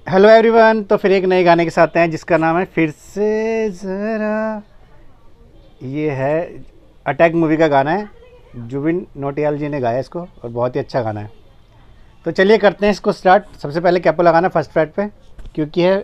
Hello everyone. तो फिर एक नए गाने के साथ हैं जिसका नाम है फिर से ज़रा। ये है अटैक मूवी का गाना है। जुबिन नौटियाल जी ने गाया इसको और बहुत ही अच्छा गाना है। तो चलिए करते हैं इसको स्टार्ट। सबसे पहले कैपो लगाना फर्स्ट फ्रेट पे, क्योंकि है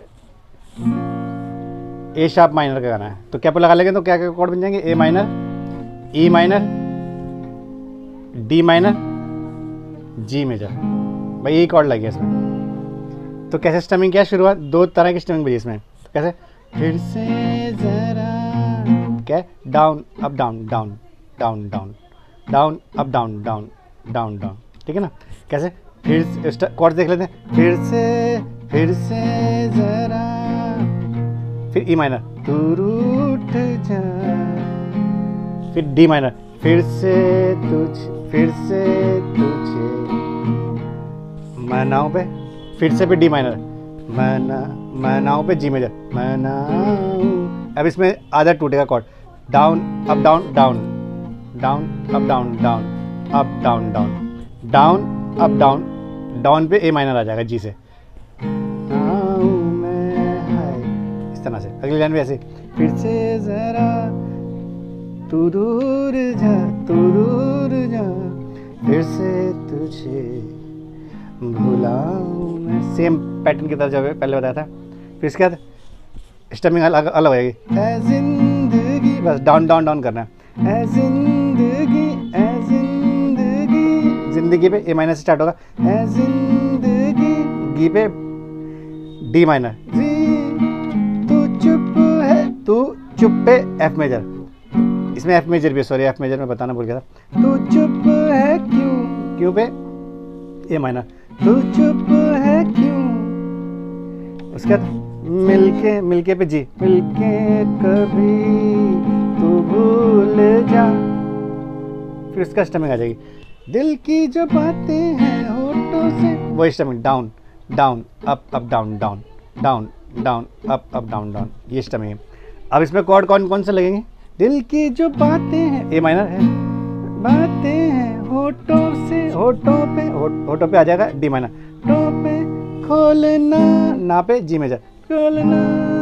ए शार्प माइनर का गाना है। तो कैपो लगा लेंगे तो क्या क्या कॉर्ड बन जाएंगे? A minor, E minor, D minor, G major. भाई यही कॉर्ड लगे इसमें। तो कैसे स्टमिंग क्या है? शुरुआत दो तरह की स्टमिंग बजी इसमें। तो कैसे? फिर से जरा, क्या? Down up down down down down down up down down down down. ठीक है ना? कैसे? फिर कॉर्ड देख लेते हैं। फिर से जरा, फिर ई माइनर, तू रूठ जा, फिर डी माइनर, फिर से तुझे मनाओ पे, फिर से डी माइनर, मनाओ पे जी मेजर, मनाओ। अब इसमें आधा टूटेगा chord. Down up down down down up down down up down down down up down down पे ए माइनर आ जाएगा जी से। इस तरह से अगली लाइन भी ऐसे। फिर से जरा तू दूर जा, फिर से तुझे भुलाऊं मैं। सेम पैटर्न की तरफ जब पहले बताया था। फिर इसके बाद स्टमिंग अलग अलग होएगी। ऐ जिंदगी, बस डाउन डाउन डाउन करना है। ऐ जिंदगी, जिंदगी पे ए माइनर से स्टार्ट होगा। ऐ जिंदगी, गी पे डी माइनर, तू चुप पे एफ मेजर। इसमें एफ मेजर भी, सॉरी एफ मेजर में बताना भूल गया था। तू चुप है क्यों पे ए माइनर, तू चुप है क्यों। उसके बाद मिलके पे जी, मिलके कभी तू भूल जा। फिर उसका स्टमिंग आ जाएगी। दिल की जो बातें हैं होठों से, वो strumming down down up up down down down down up up down down, ये स्टमिंग है। अब इसमें कॉर्ड कौन कौन से लगेंगे? दिल की जो बातें हैं, ए माइनर है, बातें हैं होठों से, होठों पे आ जाएगा डी माइनर, होठों पे खोलना, ना पे जी मेजर, खोलना,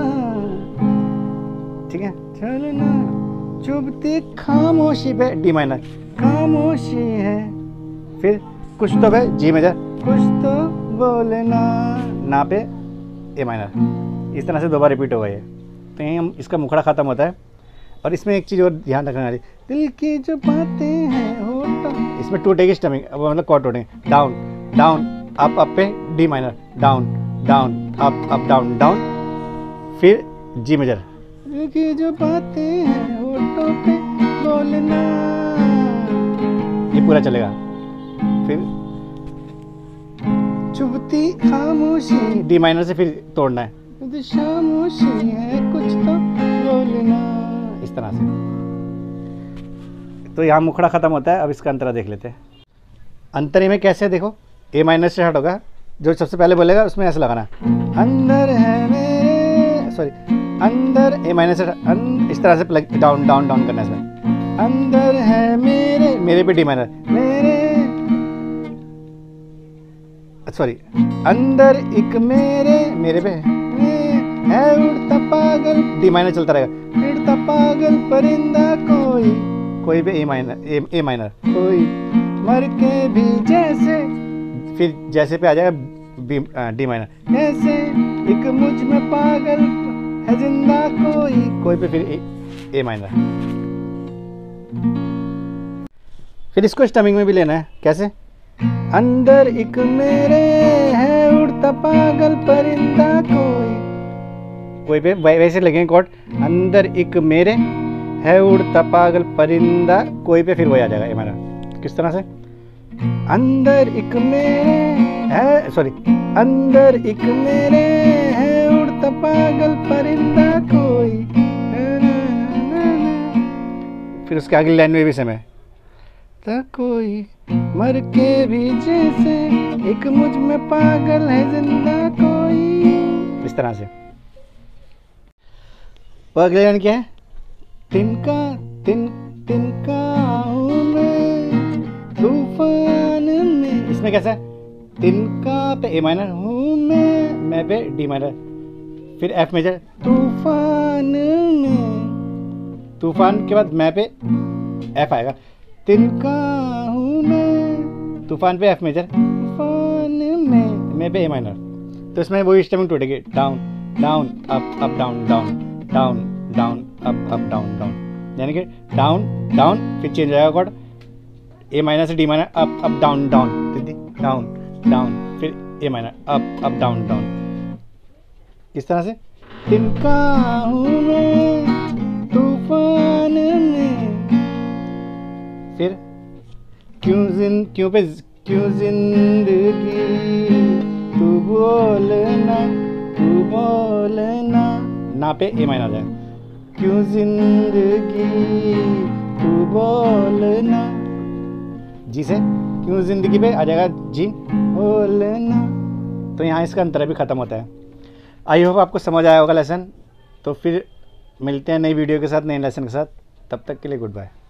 ठीक है, चलना, चुभती खामोशी पे डी माइनर, खामोशी है। फिर कुछ तो पे जी मेजर, कुछ तो बोलना, ना पे ए माइनर। इस तरह से दो बार रिपीट होगा ये। तो यहीं हम इसका मुखड़ा ख़त्म होता है। और इसमें एक चीज़ और ध्यान रखना है, दिल की जो बातें हैं होठों, इसमें टूटेगी स्टमिंग, अब मतलब कॉर्ड टूटेंगे। डाउन डाउन अप पे D minor, down down up down down, फिर जी मेजर। दिल की जो बातें हैं होठों पे बोलना, ये पूरा चलेगा। फिर चुभती खामोशी, डी माइनर से फिर तोड़ना है, खामोशी है कुछ तो बोलना, इस तरह से। तो यहाँ मुखड़ा खत्म होता है। अब इसका अंतरा देख लेते हैं। अंतरे में कैसे देखो, ए माइनर से स्टार्ट होगा। जो सबसे पहले बोलेगा उसमें ऐसे लगाना, अंदर है मेरे, सॉरी अंदर ए माइनर से, इस तरह से डाउन डाउन डाउन करना है इसमें। अंदर है मेरे पे डी माइनर, सॉरी अंदर एक मेरे पे है उड़ता पागल, डी माइनर चलता रहेगा। उड़ता पागल परिंदा कोई पे ए माइनर, कोई मर के भी जैसे, फिर जैसे पे आ जाएगा डी माइनर, जैसे एक मुझ में पागल है जिंदा कोई पे फिर ए माइनर। फिर इसको स्टमिंग में भी लेना है। कैसे? अंदर एक मेरे है उड़ता पागल परिंदा कोई पे वैसे लगेंगे कॉर्ड। अंदर एक मेरे है उड़ता पागल परिंदा कोई पे फिर वही आ जाएगा ए माइनर। किस तरह से? अंदर एक मेरे है, सॉरी अंदर एक मेरे है उड़ता पागल परिंदा कोई, फिर उसके अगली लाइन में भी सेम है। कोई मर के भी जैसे एक मुझ में पागल है जिंदा कोई, इस तरह से। और अगले लाइन क्या है? तिनका हूँ मैं तूफान में। इसमें कैसा है? तिनका पे ए माइनर हूँ मैं मैं पे डी माइनर, फिर एफ मेजर, तूफान में, तूफान के बाद मैं पे एफ आएगा, तिनका हूँ मैं, तूफान पे एफ मेजर, तूफान में, मैं पे ए माइनर। तो इसमें वही स्टेमिंग टूटेगी, down down up up down down down down up up down down, यानी कि डाउन डाउन फिर चेंज हो जाएगा कॉर्ड, ए माइनर से D minor up up down down, down down फिर A minor up up down down, इस तरह से। तिनका हूँ मैं तूफान में, फिर क्यों पे क्यों जिंदगी तू बोलना ना पे ए माइनर आ जाएगा, क्यों जिंदगी तू बोलना, जी से क्यों जिंदगी पे आ जाएगा जी बोलना। तो यहाँ इसका अंतर भी ख़त्म होता है। आई होप आपको समझ आया होगा लेसन। तो फिर मिलते हैं नई वीडियो के साथ, नए लेसन के साथ। तब तक के लिए गुड बाय।